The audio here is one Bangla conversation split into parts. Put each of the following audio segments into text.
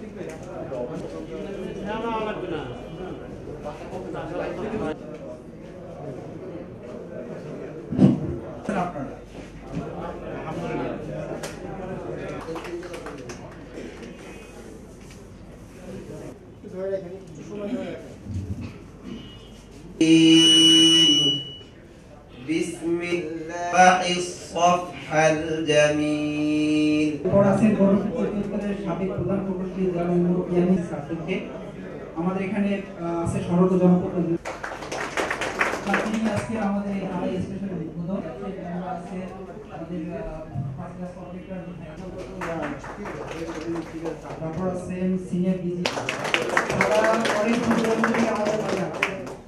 بسم الله الصفح الجميل আমাদের এখানে আছে শরৎ জনপদ তিনি আজকে আমাদের আই স্পেশাল উদ্বোধন আছে আমাদের তারপর আছেন সিনিয়র ডিজি তারা অনেক দূর থেকে আমাদের মাঝে আছে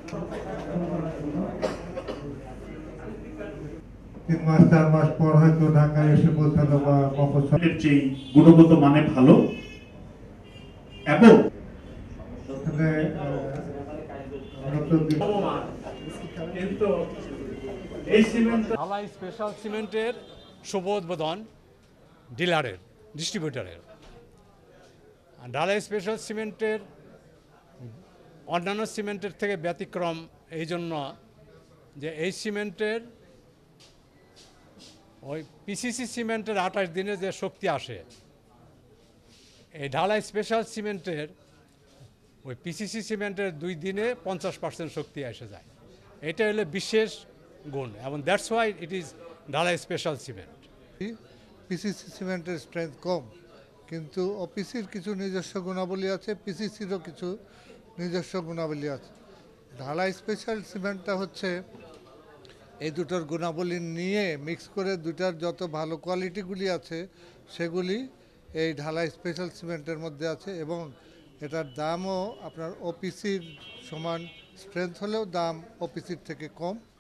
3 মাস 4 মাস পর হয়তো ঢাকায় এসে পৌঁছালো বা মফস্বলের চেয়ে গুণগত মানে ভালো এবং ঢালাই স্পেশাল সিমেন্টের শুভ উদ্বোধন ডিলারের ডিস্ট্রিবিউটরের ঢালাই স্পেশাল সিমেন্টের অন্যান্য সিমেন্টের থেকে ব্যতিক্রম এই জন্য যে এই সিমেন্টের ওই পিসিসি সিমেন্টের 28 দিনে যে শক্তি আসে এই ঢালাই স্পেশাল সিমেন্টের ওই পিসিসি সিমেন্টের 2 দিনে 50% শক্তি এসে যায়। এটা হলো বিশেষ গুণ এবং দ্যাটস ওয়াই ইট ইজ ঢালাই স্পেশাল সিমেন্ট। পিসিসি সিমেন্টের স্ট্রেংথ কম, কিন্তু ওপিসির কিছু নিজস্ব গুণাবলী আছে, পিসিসিরও কিছু নিজস্ব গুণাবলী আছে। ঢালাই স্পেশাল সিমেন্টটা হচ্ছে এই দুটোর গুণাবলী নিয়ে মিক্স করে দুটার যত ভালো কোয়ালিটিগুলি আছে সেগুলি এই ঢালাই স্পেশাল সিমেন্টের মধ্যে আছে এবং এটার দামও আপনার ওপিসির সমান স্ট্রেংথ হলেও দাম ওপিসির থেকে কম।